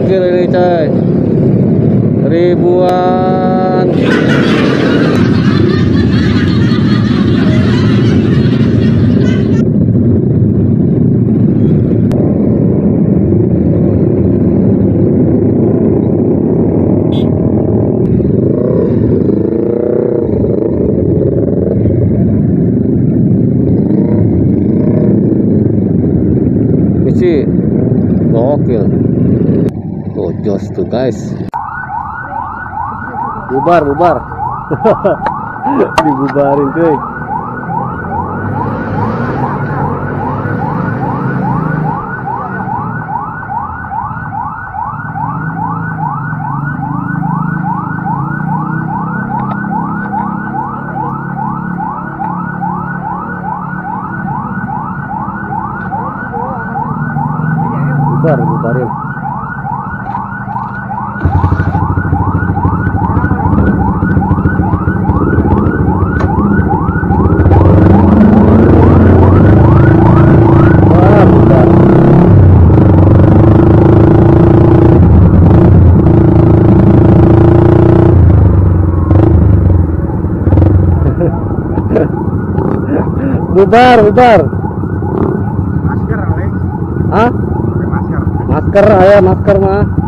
gokil ini coy. Ribuan. Isi gokil. Oh, jos tuh guys. Bubar. Dibubarin cuy. Bubarin. Bubar. Masker, Leng. Hah? Masker. Masker, ayo masker mah.